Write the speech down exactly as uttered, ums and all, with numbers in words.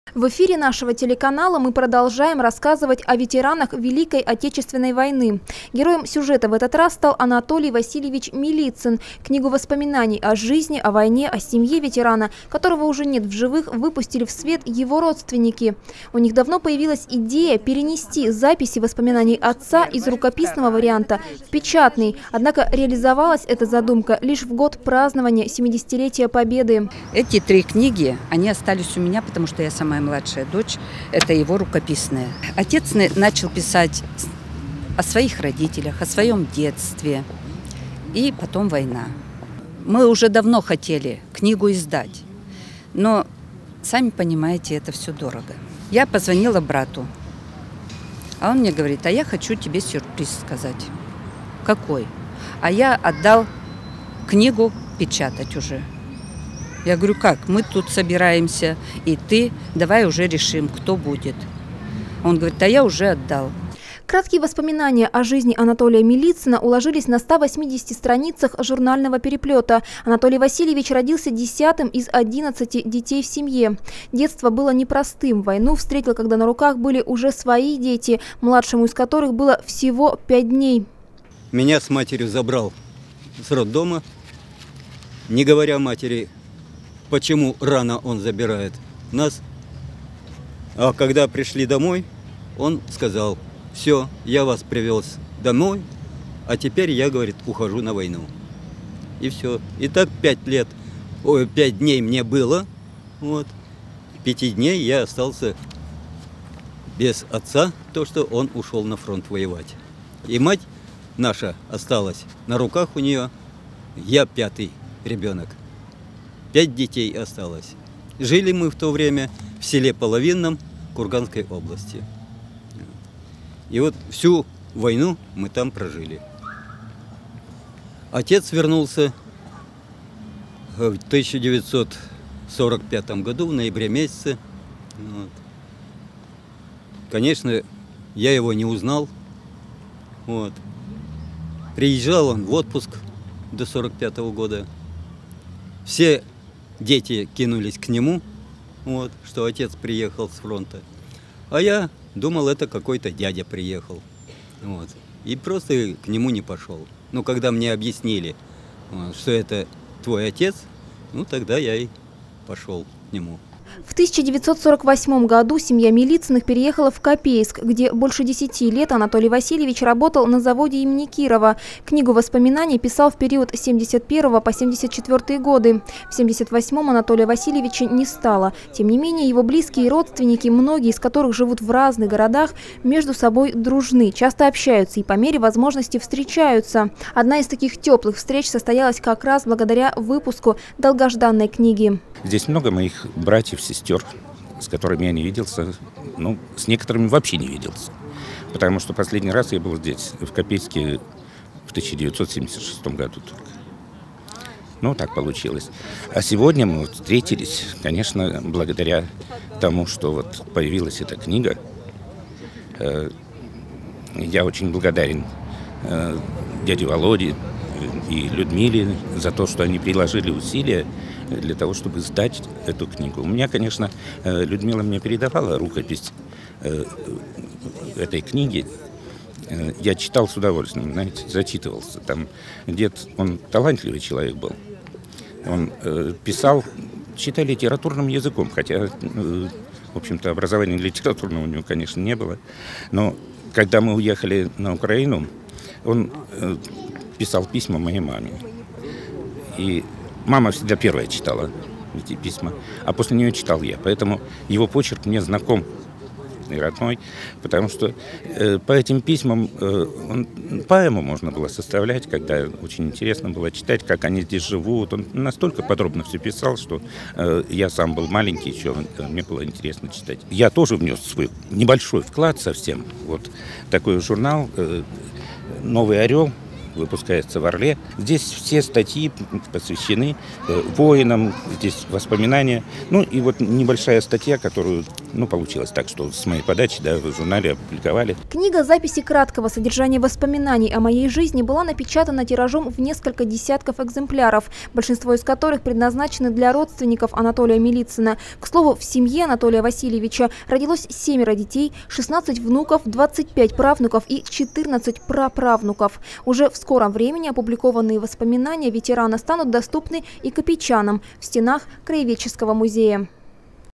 В эфире нашего телеканала мы продолжаем рассказывать о ветеранах Великой Отечественной войны. Героем сюжета в этот раз стал Анатолий Васильевич Милицын. Книгу воспоминаний о жизни, о войне, о семье ветерана, которого уже нет в живых, выпустили в свет его родственники. У них давно появилась идея перенести записи воспоминаний отца из рукописного варианта в печатный. Однако реализовалась эта задумка лишь в год празднования семидесятилетия Победы. Эти три книги, они остались у меня, потому что я сама младшая дочь, это его рукописные. Отец начал писать о своих родителях, о своем детстве, и потом война. Мы уже давно хотели книгу издать, но, сами понимаете, это все дорого. Я позвонила брату, а он мне говорит: а я хочу тебе сюрприз сказать. Какой? А я отдал книгу печатать уже. Я говорю: как? Мы тут собираемся, и ты, давай уже решим, кто будет. Он говорит: а я уже отдал. Краткие воспоминания о жизни Анатолия Милицына уложились на ста восьмидесяти страницах журнального переплета. Анатолий Васильевич родился десятым из одиннадцати детей в семье. Детство было непростым. Войну встретил, когда на руках были уже свои дети, младшему из которых было всего пять дней. Меня с матерью забрал с роддома, не говоря матери, почему рано он забирает нас. А когда пришли домой, он сказал: все, я вас привез домой, а теперь я, говорит, ухожу на войну. И все. И так пять лет, ой, пять дней мне было. Вот. Пяти дней я остался без отца, то, что он ушел на фронт воевать. И мать наша осталась на руках у нее. Я пятый ребенок. Пять детей осталось. Жили мы в то время в селе Половинном Курганской области. И вот всю войну мы там прожили. Отец вернулся в тысяча девятьсот сорок пятом году, в ноябре месяце. Вот. Конечно, я его не узнал. Вот. Приезжал он в отпуск до сорок пятого года. Все дети кинулись к нему, вот, что отец приехал с фронта. А я думал, это какой-то дядя приехал. Вот, и просто к нему не пошел. Но когда мне объяснили, вот, что это твой отец, ну тогда я и пошел к нему. В тысяча девятьсот сорок восьмом году семья Милицыных переехала в Копейск, где больше десяти лет Анатолий Васильевич работал на заводе имени Кирова. Книгу воспоминаний писал в период с семьдесят первого по семьдесят четвёртый годы. В семьдесят восьмом Анатолия Васильевича не стало. Тем не менее, его близкие родственники, многие из которых живут в разных городах, между собой дружны, часто общаются и по мере возможности встречаются. Одна из таких теплых встреч состоялась как раз благодаря выпуску долгожданной книги. Здесь много моих братьев, сестер, с которыми я не виделся, ну, с некоторыми вообще не виделся. Потому что последний раз я был здесь, в Копейске, в тысяча девятьсот семьдесят шестом году только. Ну, так получилось. А сегодня мы вот встретились, конечно, благодаря тому, что вот появилась эта книга. Я очень благодарен дяде Володе и Людмиле за то, что они приложили усилия для того, чтобы сдать эту книгу. У меня, конечно, Людмила мне передавала рукопись этой книги. Я читал с удовольствием, знаете, зачитывался. Там дед, он талантливый человек был. Он писал, читал литературным языком, хотя, в общем-то, образования литературного у него, конечно, не было. Но когда мы уехали на Украину, он писал письма моей маме. И мама всегда первая читала эти письма, а после нее читал я. Поэтому его почерк мне знаком и родной, потому что э, по этим письмам э, он, поэму можно было составлять, когда очень интересно было читать, как они здесь живут. Он настолько подробно все писал, что э, я сам был маленький еще, э, мне было интересно читать. Я тоже внес свой небольшой вклад совсем. Вот такой журнал э, «Новый орел» выпускается в Орле. Здесь все статьи посвящены э, воинам, здесь воспоминания. Ну и вот небольшая статья, которую Ну, получилось так, что с моей подачи, да, в журнале опубликовали. Книга записи краткого содержания воспоминаний о моей жизни была напечатана тиражом в несколько десятков экземпляров, большинство из которых предназначены для родственников Анатолия Милицына. К слову, в семье Анатолия Васильевича родилось семеро детей, шестнадцать внуков, двадцать пять правнуков и четырнадцать праправнуков. Уже в скором времени опубликованные воспоминания ветерана станут доступны и копейчанам в стенах Краеведческого музея.